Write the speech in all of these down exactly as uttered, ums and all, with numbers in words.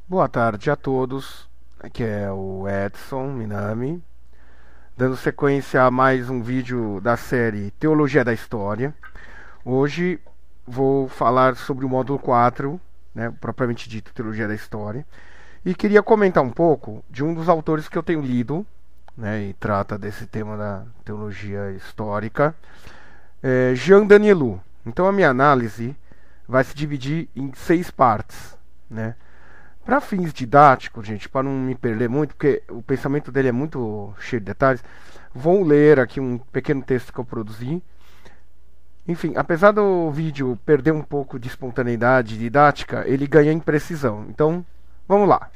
Boa tarde a todos. Aqui é o Edson Minami, dando sequência a mais um vídeo da série Teologia da História. Hoje vou falar sobre o módulo quatro, né, propriamente dito Teologia da História, e queria comentar um pouco de um dos autores que eu tenho lido, né, e trata desse tema da teologia histórica, é Jean Danielou. Então a minha análise vai se dividir em seis partes, né? Para fins didáticos, gente, para não me perder muito, porque o pensamento dele é muito cheio de detalhes, vou ler aqui um pequeno texto que eu produzi. Enfim, apesar do vídeo perder um pouco de espontaneidade didática, ele ganha em precisão. Então, vamos lá.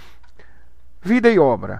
Vida e obra.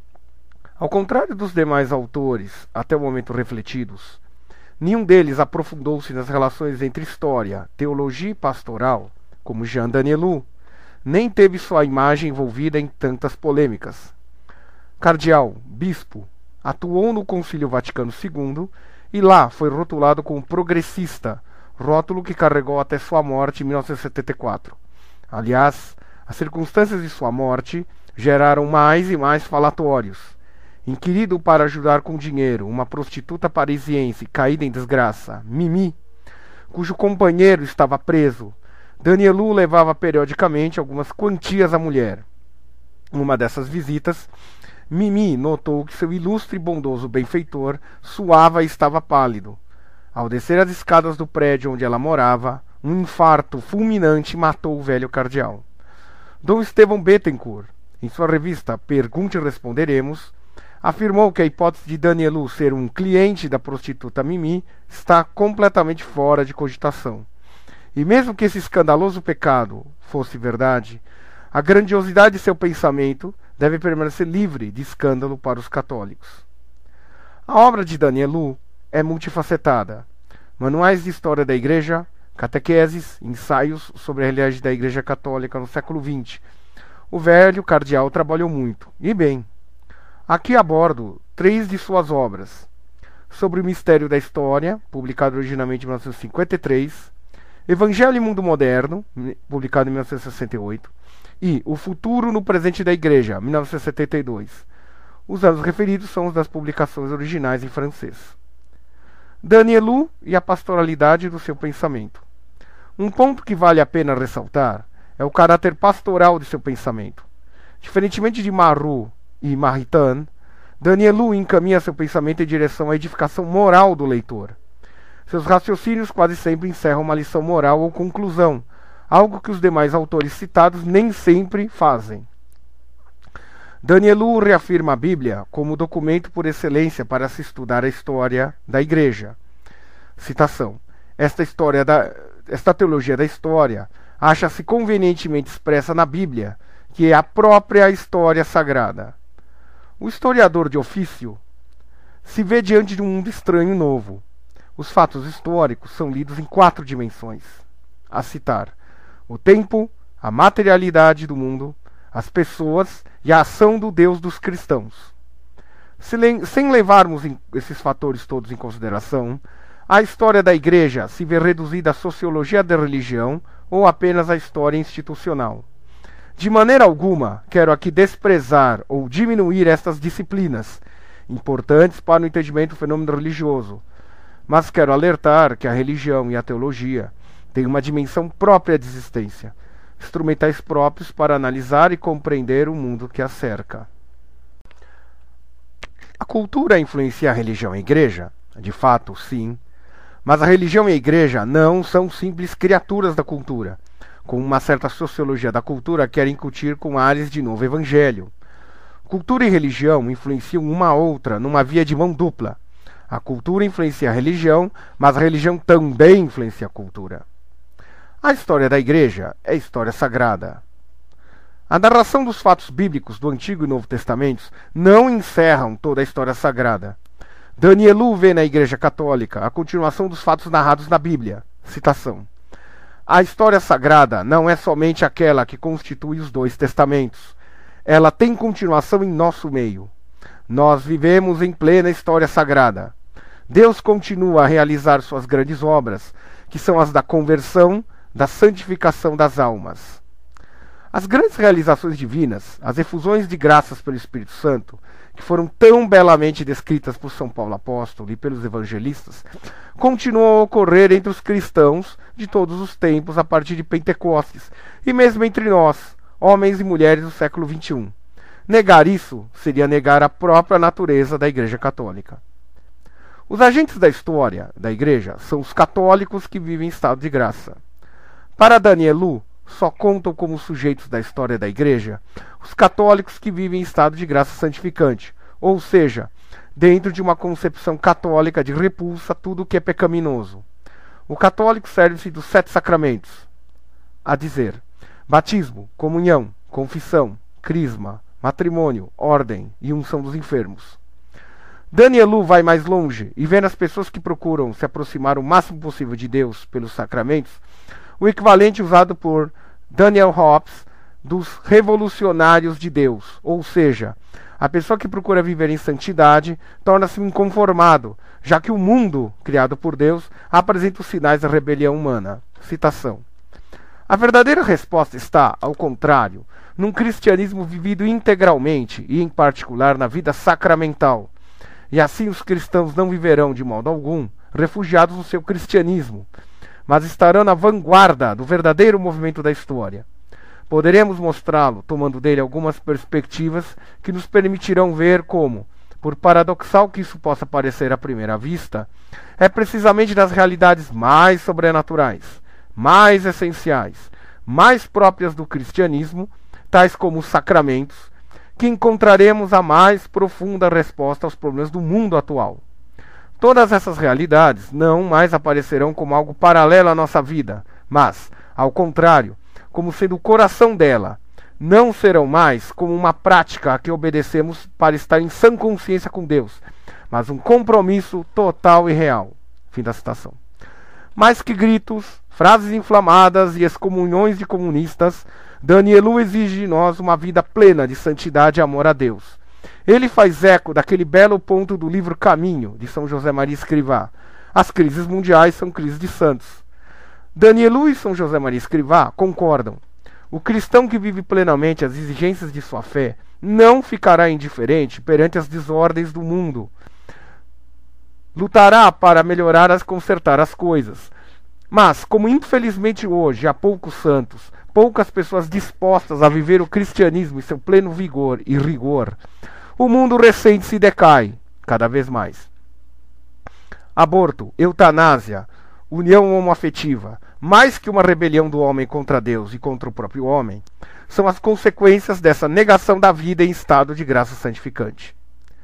Ao contrário dos demais autores, até o momento refletidos, nenhum deles aprofundou-se nas relações entre história, teologia e pastoral, como Jean Danielou, nem teve sua imagem envolvida em tantas polêmicas. Cardeal, bispo, atuou no Concílio Vaticano segundo e lá foi rotulado como progressista, rótulo que carregou até sua morte em mil novecentos e setenta e quatro. Aliás, as circunstâncias de sua morte geraram mais e mais falatórios. Inquirido para ajudar com dinheiro uma prostituta parisiense caída em desgraça, Mimi, cujo companheiro estava preso, Danielou levava periodicamente algumas quantias à mulher. Numa dessas visitas, Mimi notou que seu ilustre e bondoso benfeitor suava e estava pálido. Ao descer as escadas do prédio onde ela morava, um infarto fulminante matou o velho cardeal. Dom Estevão Bettencourt, em sua revista Pergunte e Responderemos, afirmou que a hipótese de Danielou ser um cliente da prostituta Mimi está completamente fora de cogitação. E mesmo que esse escandaloso pecado fosse verdade, a grandiosidade de seu pensamento deve permanecer livre de escândalo para os católicos. A obra de Danielou é multifacetada. Manuais de história da Igreja, catequeses, ensaios sobre a realidade da Igreja Católica no século vinte. O velho cardeal trabalhou muito, e bem. Aqui abordo três de suas obras. Sobre o Mistério da História, publicado originalmente em mil novecentos e cinquenta e três, Evangelho e Mundo Moderno, publicado em mil novecentos e sessenta e oito, e O Futuro no Presente da Igreja, mil novecentos e setenta e dois. Os anos referidos são os das publicações originais em francês. Danielou e a pastoralidade do seu pensamento. Um ponto que vale a pena ressaltar é o caráter pastoral de seu pensamento. Diferentemente de Marot e Maritain, Danielou encaminha seu pensamento em direção à edificação moral do leitor. Seus raciocínios quase sempre encerram uma lição moral ou conclusão, algo que os demais autores citados nem sempre fazem. Danielou reafirma a Bíblia como documento por excelência para se estudar a história da Igreja. Citação: Esta, história da, esta teologia da história acha-se convenientemente expressa na Bíblia, que é a própria história sagrada. O historiador de ofício se vê diante de um mundo estranho e novo. Os fatos históricos são lidos em quatro dimensões. A citar: o tempo, a materialidade do mundo, as pessoas e a ação do Deus dos cristãos. Sem levarmos esses fatores todos em consideração, a história da Igreja se vê reduzida à sociologia da religião ou apenas à história institucional. De maneira alguma, quero aqui desprezar ou diminuir estas disciplinas, importantes para o entendimento do fenômeno religioso, mas quero alertar que a religião e a teologia têm uma dimensão própria de existência, instrumentais próprios para analisar e compreender o mundo que a cerca. A cultura influencia a religião e a igreja? De fato, sim. Mas a religião e a igreja não são simples criaturas da cultura, como uma certa sociologia da cultura quer incutir com ares de novo evangelho. Cultura e religião influenciam uma a outra numa via de mão dupla. A cultura influencia a religião, mas a religião também influencia a cultura. A história da Igreja é história sagrada. A narração dos fatos bíblicos do Antigo e Novo Testamentos não encerram toda a história sagrada. Danielou vê na Igreja Católica a continuação dos fatos narrados na Bíblia. Citação: A história sagrada não é somente aquela que constitui os dois testamentos. Ela tem continuação em nosso meio. Nós vivemos em plena história sagrada. Deus continua a realizar suas grandes obras, que são as da conversão, da santificação das almas. As grandes realizações divinas, as efusões de graças pelo Espírito Santo, que foram tão belamente descritas por São Paulo Apóstolo e pelos evangelistas, continuam a ocorrer entre os cristãos de todos os tempos a partir de Pentecostes, e mesmo entre nós, homens e mulheres do século vinte e um. Negar isso seria negar a própria natureza da Igreja Católica. Os agentes da história da Igreja são os católicos que vivem em estado de graça. Para Danielu, só contam como sujeitos da história da Igreja os católicos que vivem em estado de graça santificante, ou seja, dentro de uma concepção católica de repulsa a tudo o que é pecaminoso. O católico serve-se dos sete sacramentos, a dizer, batismo, comunhão, confissão, crisma, matrimônio, ordem e unção dos enfermos. Danielu vai mais longe e vê nas pessoas que procuram se aproximar o máximo possível de Deus pelos sacramentos o equivalente usado por Daniel Hobbes dos revolucionários de Deus, ou seja, a pessoa que procura viver em santidade torna-se um inconformado, já que o mundo criado por Deus apresenta os sinais da rebelião humana. Citação. A verdadeira resposta está, ao contrário, num cristianismo vivido integralmente e, em particular, na vida sacramental. E assim os cristãos não viverão, de modo algum, refugiados no seu cristianismo, mas estarão na vanguarda do verdadeiro movimento da história. Poderemos mostrá-lo tomando dele algumas perspectivas que nos permitirão ver como, por paradoxal que isso possa parecer à primeira vista, é precisamente das realidades mais sobrenaturais, mais essenciais, mais próprias do cristianismo, tais como os sacramentos, que encontraremos a mais profunda resposta aos problemas do mundo atual. Todas essas realidades não mais aparecerão como algo paralelo à nossa vida, mas, ao contrário, como sendo o coração dela. Não serão mais como uma prática a que obedecemos para estar em sã consciência com Deus, mas um compromisso total e real. Fim da citação. Mais que gritos, frases inflamadas e excomunhões de comunistas, Danielu exige de nós uma vida plena de santidade e amor a Deus. Ele faz eco daquele belo ponto do livro Caminho, de São José Maria Escrivá. As crises mundiais são crises de santos. Danielu e São José Maria Escrivá concordam. O cristão que vive plenamente as exigências de sua fé não ficará indiferente perante as desordens do mundo. Lutará para melhorar e consertar as coisas. Mas, como infelizmente hoje há poucos santos, poucas pessoas dispostas a viver o cristianismo em seu pleno vigor e rigor, o mundo recente-se decai cada vez mais. Aborto, eutanásia, união homoafetiva, mais que uma rebelião do homem contra Deus e contra o próprio homem, são as consequências dessa negação da vida em estado de graça santificante.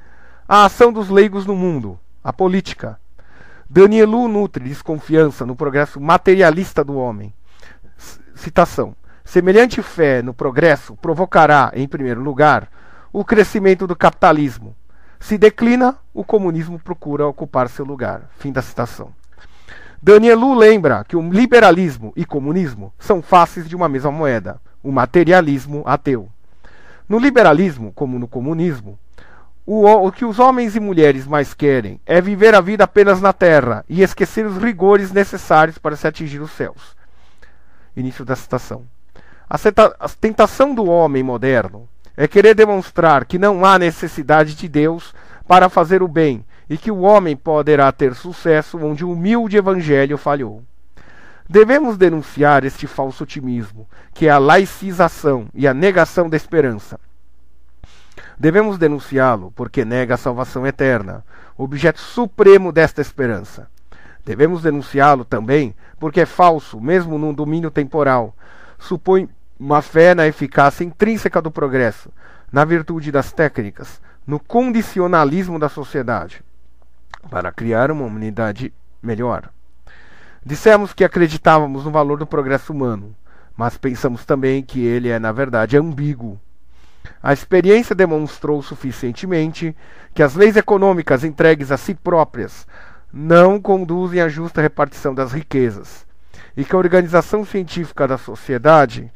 A ação dos leigos no mundo, a política. Danielu nutre desconfiança no progresso materialista do homem. Citação. Semelhante fé no progresso provocará, em primeiro lugar, o crescimento do capitalismo. Se declina, o comunismo procura ocupar seu lugar. Fim da citação. Danielu lembra que o liberalismo e comunismo são faces de uma mesma moeda, o materialismo ateu. No liberalismo, como no comunismo, o, o que os homens e mulheres mais querem é viver a vida apenas na terra e esquecer os rigores necessários para se atingir os céus. Início da citação. A, seta, a tentação do homem moderno é querer demonstrar que não há necessidade de Deus para fazer o bem e que o homem poderá ter sucesso onde o humilde evangelho falhou. Devemos denunciar este falso otimismo, que é a laicização e a negação da esperança. Devemos denunciá-lo porque nega a salvação eterna, objeto supremo desta esperança. Devemos denunciá-lo também porque é falso, mesmo num domínio temporal. Supõe uma fé na eficácia intrínseca do progresso, na virtude das técnicas, no condicionalismo da sociedade, para criar uma humanidade melhor. Dissemos que acreditávamos no valor do progresso humano, mas pensamos também que ele é, na verdade, ambíguo. A experiência demonstrou suficientemente que as leis econômicas entregues a si próprias não conduzem à justa repartição das riquezas, e que a organização científica da sociedade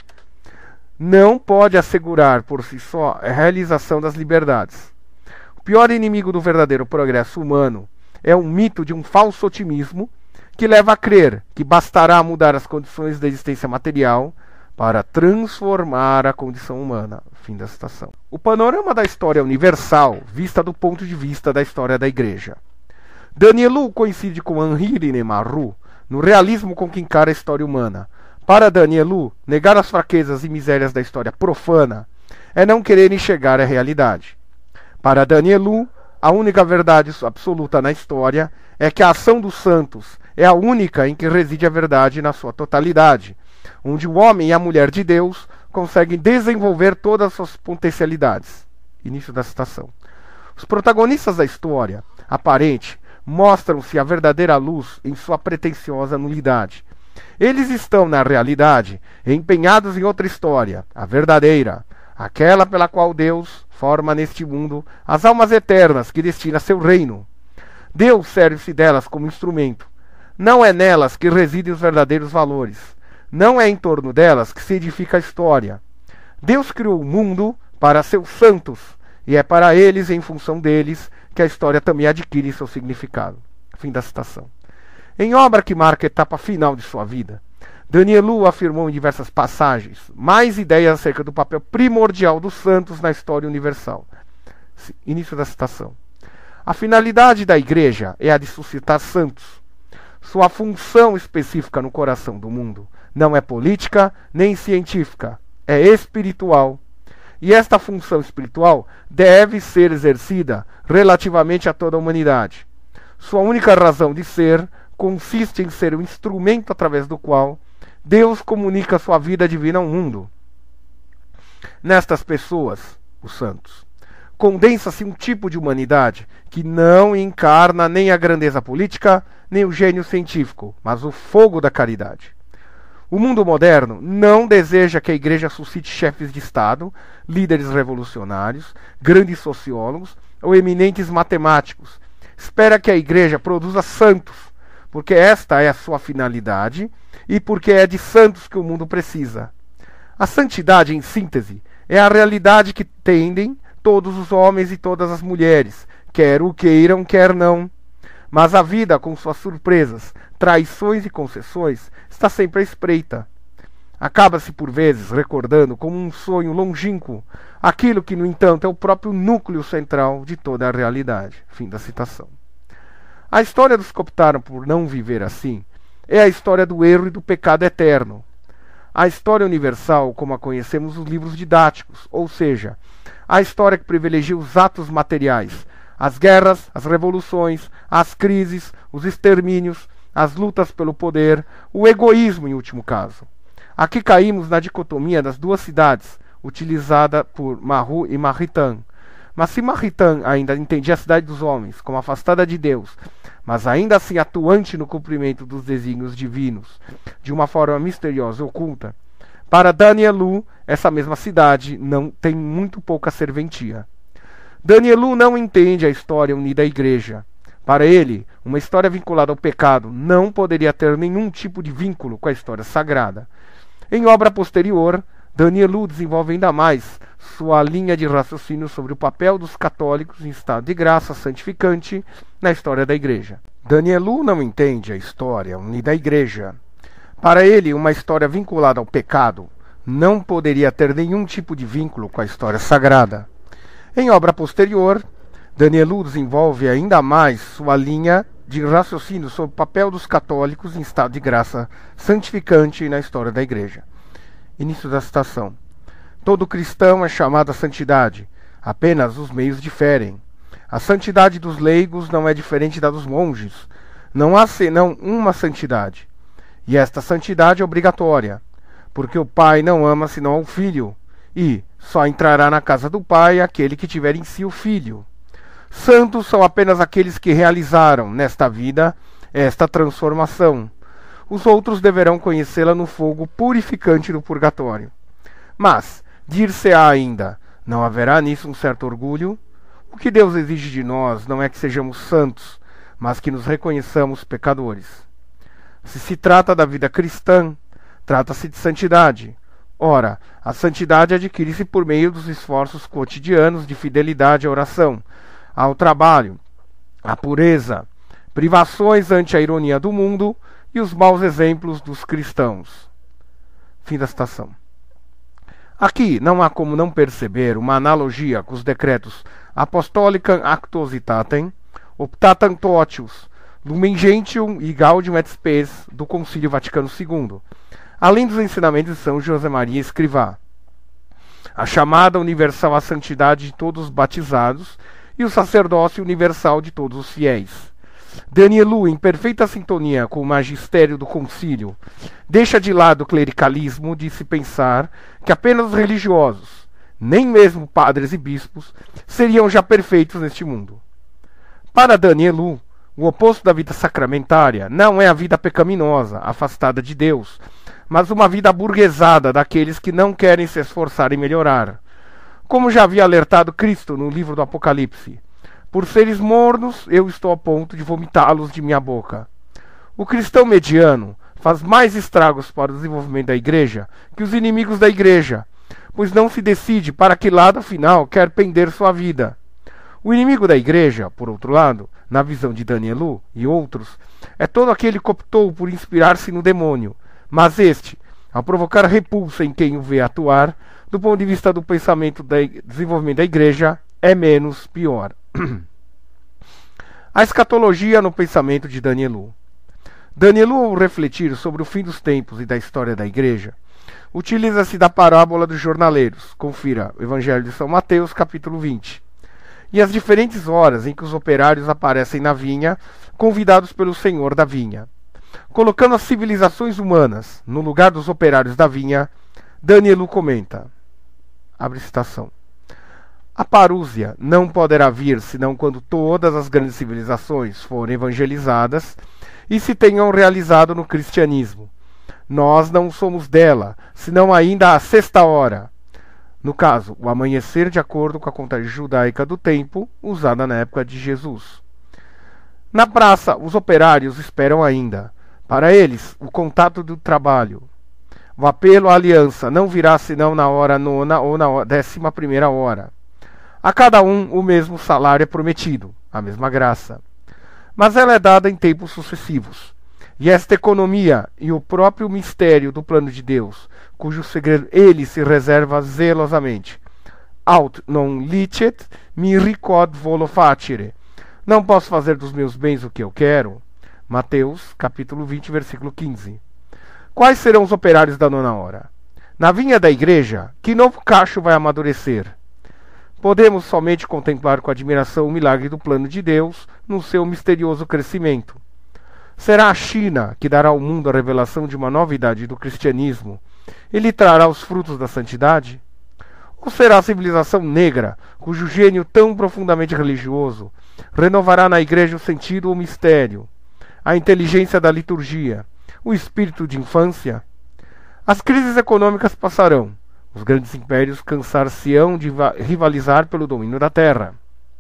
não pode assegurar por si só a realização das liberdades. O pior inimigo do verdadeiro progresso humano é um mito de um falso otimismo que leva a crer que bastará mudar as condições da existência material para transformar a condição humana. Fim da citação. O panorama da história universal, vista do ponto de vista da história da Igreja. Danielou coincide com Henri René Marrou no realismo com que encara a história humana. Para Danielou, negar as fraquezas e misérias da história profana é não querer enxergar a realidade. Para Danielou, a única verdade absoluta na história é que a ação dos santos é a única em que reside a verdade na sua totalidade, onde o homem e a mulher de Deus conseguem desenvolver todas as suas potencialidades. Início da citação. Os protagonistas da história aparente mostram-se a verdadeira luz em sua pretensiosa nulidade. Eles estão, na realidade, empenhados em outra história, a verdadeira, aquela pela qual Deus forma neste mundo as almas eternas que destina a seu reino. Deus serve-se delas como instrumento. Não é nelas que residem os verdadeiros valores. Não é em torno delas que se edifica a história. Deus criou o mundo para seus santos, e é para eles e em função deles que a história também adquire seu significado. Fim da citação. Em obra que marca a etapa final de sua vida, Danielou afirmou em diversas passagens mais ideias acerca do papel primordial dos santos na história universal. Início da citação. A finalidade da Igreja é a de suscitar santos. Sua função específica no coração do mundo não é política nem científica, é espiritual. E esta função espiritual deve ser exercida relativamente a toda a humanidade. Sua única razão de ser consiste em ser o instrumento através do qual Deus comunica sua vida divina ao mundo. Nestas pessoas, os santos, condensa-se um tipo de humanidade que não encarna nem a grandeza política, nem o gênio científico, mas o fogo da caridade. O mundo moderno não deseja que a Igreja suscite chefes de Estado, líderes revolucionários, grandes sociólogos ou eminentes matemáticos. Espera que a Igreja produza santos, porque esta é a sua finalidade e porque é de santos que o mundo precisa. A santidade, em síntese, é a realidade que tendem todos os homens e todas as mulheres, quer o queiram, quer não. Mas a vida, com suas surpresas, traições e concessões, está sempre à espreita. Acaba-se por vezes recordando como um sonho longínquo aquilo que, no entanto, é o próprio núcleo central de toda a realidade. Fim da citação. A história dos que optaram por não viver assim é a história do erro e do pecado eterno. A história universal, como a conhecemos nos livros didáticos, ou seja, a história que privilegia os atos materiais, as guerras, as revoluções, as crises, os extermínios, as lutas pelo poder, o egoísmo em último caso. Aqui caímos na dicotomia das duas cidades, utilizada por Marrou e Maritain. Mas se Maritain ainda entendia a cidade dos homens como afastada de Deus, mas ainda assim atuante no cumprimento dos desígnios divinos, de uma forma misteriosa e oculta, para Danielou, essa mesma cidade não tem muito pouca serventia. Danielou não entende a história unida à Igreja. Para ele, uma história vinculada ao pecado não poderia ter nenhum tipo de vínculo com a história sagrada. Em obra posterior, Danielou desenvolve ainda mais sua linha de raciocínio sobre o papel dos católicos em estado de graça santificante na história da Igreja. Danielou não entende a história unida à Igreja. Para ele, uma história vinculada ao pecado não poderia ter nenhum tipo de vínculo com a história sagrada. Em obra posterior, Danielou desenvolve ainda mais sua linha de raciocínio sobre o papel dos católicos em estado de graça santificante na história da Igreja. Início da citação. Todo cristão é chamado à santidade, apenas os meios diferem. A santidade dos leigos não é diferente da dos monges. Não há senão uma santidade. E esta santidade é obrigatória, porque o pai não ama senão ao filho, e só entrará na casa do pai aquele que tiver em si o filho. Santos são apenas aqueles que realizaram, nesta vida, esta transformação. Os outros deverão conhecê-la no fogo purificante do purgatório. Mas, dir-se-á ainda, não haverá nisso um certo orgulho? O que Deus exige de nós não é que sejamos santos, mas que nos reconheçamos pecadores. Se se trata da vida cristã, trata-se de santidade. Ora, a santidade adquire-se por meio dos esforços cotidianos de fidelidade à oração, ao trabalho, à pureza, privações ante a ironia do mundo e os maus exemplos dos cristãos. Fim da citação. Aqui não há como não perceber uma analogia com os decretos Apostolicam Actuositatem, Optatam Totius, Lumen Gentium e Gaudium et Spes do Concílio Vaticano segundo, além dos ensinamentos de São José Maria Escrivá. A chamada universal à santidade de todos os batizados e o sacerdócio universal de todos os fiéis. Danielu, em perfeita sintonia com o magistério do concílio, deixa de lado o clericalismo de se pensar que apenas os religiosos, nem mesmo padres e bispos, seriam já perfeitos neste mundo. Para Danielu, o oposto da vida sacramentária não é a vida pecaminosa, afastada de Deus, mas uma vida aburguesada daqueles que não querem se esforçar em melhorar. Como já havia alertado Cristo no livro do Apocalipse, por seres mornos, eu estou a ponto de vomitá-los de minha boca. O cristão mediano faz mais estragos para o desenvolvimento da igreja que os inimigos da igreja, pois não se decide para que lado afinal quer pender sua vida. O inimigo da igreja, por outro lado, na visão de Danielu e outros, é todo aquele que optou por inspirar-se no demônio, mas este, ao provocar repulsa em quem o vê atuar, do ponto de vista do pensamento do desenvolvimento da igreja, é menos pior. A escatologia no pensamento de Danielu. Danielu, ao refletir sobre o fim dos tempos e da história da igreja, utiliza-se da parábola dos jornaleiros. Confira o Evangelho de São Mateus, capítulo vinte. E as diferentes horas em que os operários aparecem na vinha, convidados pelo senhor da vinha. Colocando as civilizações humanas no lugar dos operários da vinha, Danielu comenta, abre citação, a parúzia não poderá vir senão quando todas as grandes civilizações forem evangelizadas e se tenham realizado no cristianismo. Nós não somos dela, senão ainda a sexta hora. No caso, o amanhecer de acordo com a contagem judaica do tempo, usada na época de Jesus. Na praça, os operários esperam ainda. Para eles, o contato do trabalho. O apelo à aliança não virá senão na hora nona ou na décima primeira hora. A cada um o mesmo salário é prometido, a mesma graça. Mas ela é dada em tempos sucessivos. E esta economia e o próprio mistério do plano de Deus, cujo segredo ele se reserva zelosamente. Aut non licet mi quod volo facere. Não posso fazer dos meus bens o que eu quero. Mateus, capítulo vinte, versículo quinze. Quais serão os operários da nona hora? Na vinha da igreja, que novo cacho vai amadurecer? Podemos somente contemplar com admiração o milagre do plano de Deus no seu misterioso crescimento. Será a China que dará ao mundo a revelação de uma nova idade do cristianismo e lhe trará os frutos da santidade? Ou será a civilização negra, cujo gênio tão profundamente religioso renovará na igreja o sentido ou mistério, a inteligência da liturgia, o espírito de infância? As crises econômicas passarão. Os grandes impérios cansar-se-ão de rivalizar pelo domínio da terra.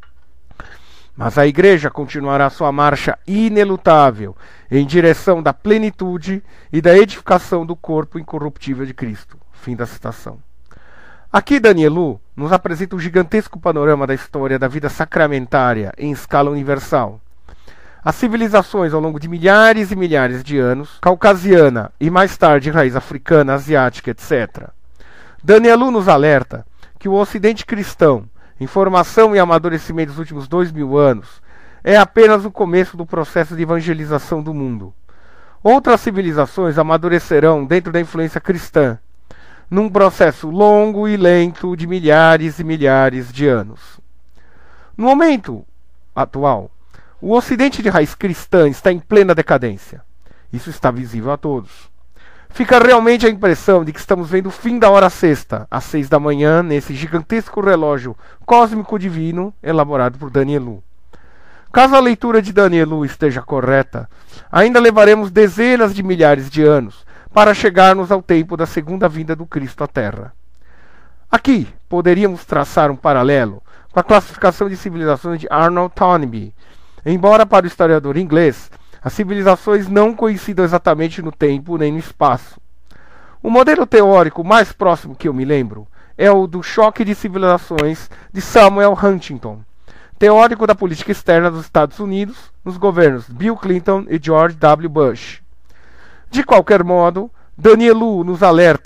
Mas a igreja continuará sua marcha inelutável em direção da plenitude e da edificação do corpo incorruptível de Cristo. Fim da citação. Aqui Danielu nos apresenta um gigantesco panorama da história da vida sacramentária em escala universal. As civilizações ao longo de milhares e milhares de anos, caucasiana e mais tarde raiz africana, asiática, etcétera. Danielu nos alerta que o ocidente cristão, em formação e amadurecimento dos últimos dois mil anos, é apenas o começo do processo de evangelização do mundo. Outras civilizações amadurecerão dentro da influência cristã, num processo longo e lento de milhares e milhares de anos. No momento atual, o ocidente de raiz cristã está em plena decadência. Isso está visível a todos. Fica realmente a impressão de que estamos vendo o fim da hora sexta, às seis da manhã, nesse gigantesco relógio cósmico divino elaborado por Danielu. Caso a leitura de Danielu esteja correta, ainda levaremos dezenas de milhares de anos para chegarmos ao tempo da segunda vinda do Cristo à Terra. Aqui poderíamos traçar um paralelo com a classificação de civilizações de Arnold Toynbee, embora para o historiador inglês as civilizações não coincidam exatamente no tempo nem no espaço. O modelo teórico mais próximo que eu me lembro é o do choque de civilizações de Samuel Huntington, teórico da política externa dos Estados Unidos nos governos Bill Clinton e George W. Bush. De qualquer modo, Danielu nos alerta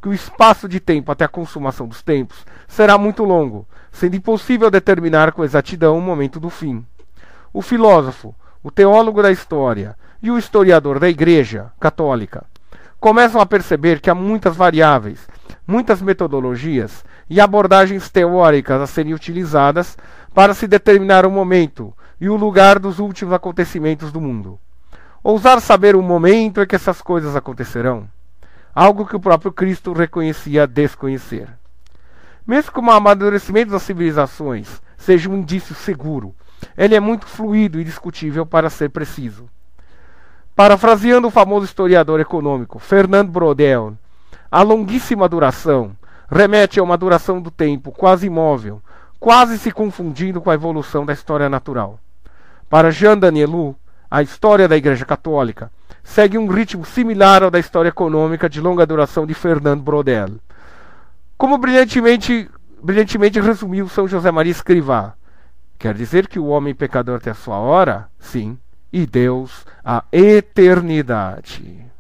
que o espaço de tempo até a consumação dos tempos será muito longo, sendo impossível determinar com exatidão o momento do fim. O filósofo, o teólogo da história e o historiador da Igreja Católica começam a perceber que há muitas variáveis, muitas metodologias e abordagens teóricas a serem utilizadas para se determinar o momento e o lugar dos últimos acontecimentos do mundo. Ousar saber o momento em que essas coisas acontecerão, algo que o próprio Cristo reconhecia desconhecer. Mesmo que o amadurecimento das civilizações seja um indício seguro, ele é muito fluido e discutível para ser preciso. Parafraseando o famoso historiador econômico Fernand Braudel, a longuíssima duração remete a uma duração do tempo quase imóvel, quase se confundindo com a evolução da história natural. Para Jean Danielou, a história da Igreja Católica segue um ritmo similar ao da história econômica de longa duração de Fernand Braudel. Como brilhantemente, brilhantemente resumiu São José Maria Escrivá, quer dizer que o homem pecador tem a sua hora? Sim, e Deus a eternidade.